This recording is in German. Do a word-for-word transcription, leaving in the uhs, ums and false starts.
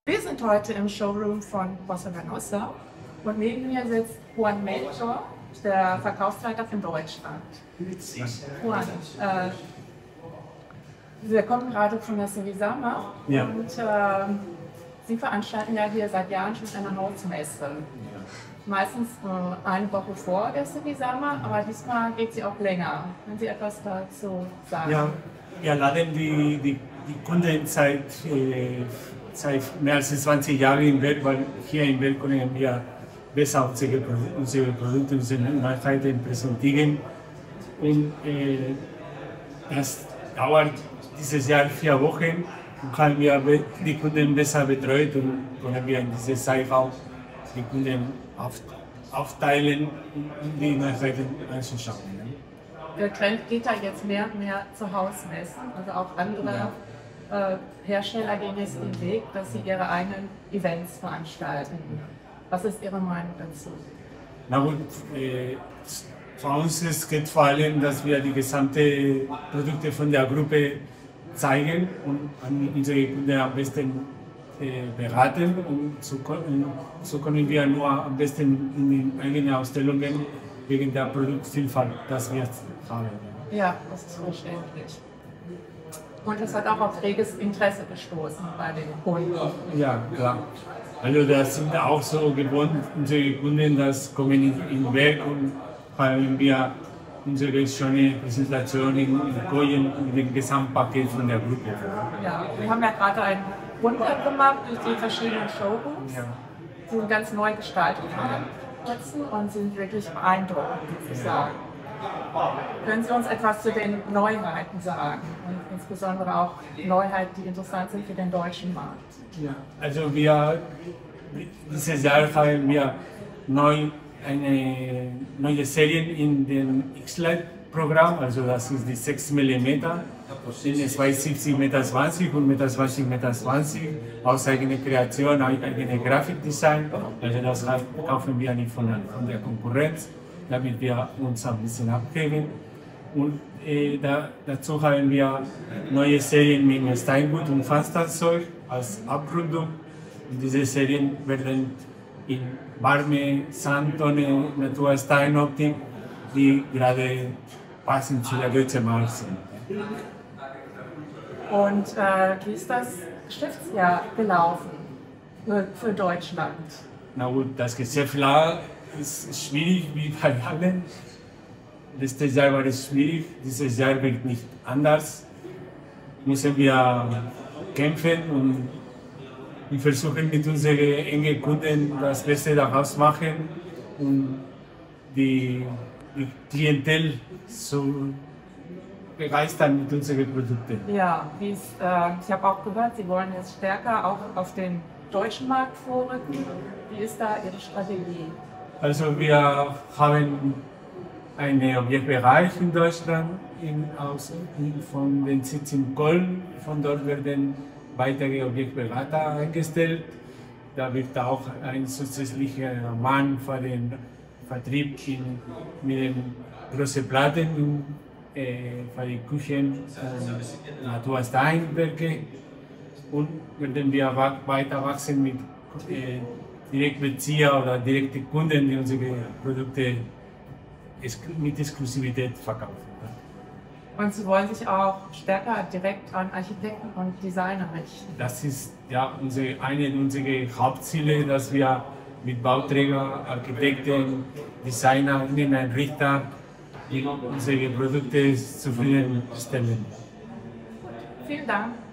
Wir sind heute im Showroom von Bossa Vennosa und neben mir sitzt Juan Melchor, der Verkaufsleiter von Deutschland. Juan, äh, wir kommen gerade von der Sevisama Ja. und äh, Sie veranstalten ja hier seit Jahren schon eine Hausmesse. Meistens äh, eine Woche vor der Sevisama, aber diesmal geht sie auch länger. Können Sie etwas dazu sagen? Ja, wir laden die, die, die Kunden seit, äh, seit mehr als zwanzig Jahren in Berg, weil hier in Berg können wir besser unsere, Produ- unsere Produkte, unsere Neuheiten präsentieren. Und äh, das dauert dieses Jahr vier Wochen und haben wir die Kunden besser betreut und können wir in diese Zeitraum die Kunden auf, aufteilen, um die Neuheiten anzuschauen. Der Trend geht da jetzt mehr und mehr zu Hausmessen, also auch andere äh, Hersteller gehen jetzt den Weg, dass sie ihre eigenen Events veranstalten. Was ist Ihre Meinung dazu? Na gut, äh, für uns es geht vor allem, dass wir die gesamte Produkte von der Gruppe zeigen und an unsere Kunden am besten äh, beraten. Und so, und so können wir nur am besten in den eigenen Ausstellungen wegen der Produktvielfalt, das wir haben. Ja, das ist verständlich. Und es hat auch auf reges Interesse gestoßen bei den Kunden. Ja, klar. Also das sind auch so gewohnt, unsere Kunden, das kommen in, in Werk und haben wir unsere schöne Präsentation in, in Koyen mit dem Gesamtpaket von der Gruppe. Ja, wir haben ja gerade einen Rundgang gemacht durch die verschiedenen Showrooms. Ja. Sie sind ganz neu gestaltet worden und sind wirklich beeindruckend, muss ich sagen. Können Sie uns etwas zu den Neuheiten sagen und insbesondere auch Neuheiten, die interessant sind für den deutschen Markt? Ja. Also wir, dieses Jahr haben wir neu eine neue Serie in dem X-Lite-Programm, also das ist die sechs Millimeter, in zweihundertsiebzig Meter zwanzig und zwanzig Meter zwanzig, aus eigener Kreation, eigene Grafikdesign, also das kaufen wir nicht von, von der Konkurrenz, damit wir uns ein bisschen abheben. Und äh, da, dazu haben wir neue Serien mit Steingut und Fahrzeug als Abrundung. Und diese Serien werden in warme Sandtonne, Natur Steinoptik, die gerade passend zu der deutschen Markt sind. Und äh, wie ist das Geschäftsjahr gelaufen für, für Deutschland? Na gut, das Geschäftsjahr ist schwierig wie bei allen. Letztes Jahr war es schwierig, dieses Jahr wird nicht anders. Müssen wir kämpfen und wir versuchen mit unseren engen Kunden das Beste daraus machen und die, die Klientel zu begeistern mit unseren Produkten. Ja, wie es, äh, ich habe auch gehört, Sie wollen jetzt stärker auch auf den deutschen Markt vorrücken. Wie ist da Ihre Strategie? Also wir haben einen Objektbereich in Deutschland in, aus, von den Sitz in Köln. Von dort werden weitere Objektberater eingestellt. Da wird auch ein zusätzlicher Mann für den Vertrieb in, mit den großen Platten äh, für die Küchen und Natursteinwerke. Und werden wir weiter wachsen mit äh, Direktbezieher oder direkte Kunden, die unsere Produkte mit Exklusivität verkaufen. Und Sie wollen sich auch stärker direkt an Architekten und Designer richten. Das ist ja unsere, eine unserer Hauptziele, dass wir mit Bauträger, Architekten, Designer, Inneneinrichter unsere Produkte zufriedenstellen. Vielen Dank.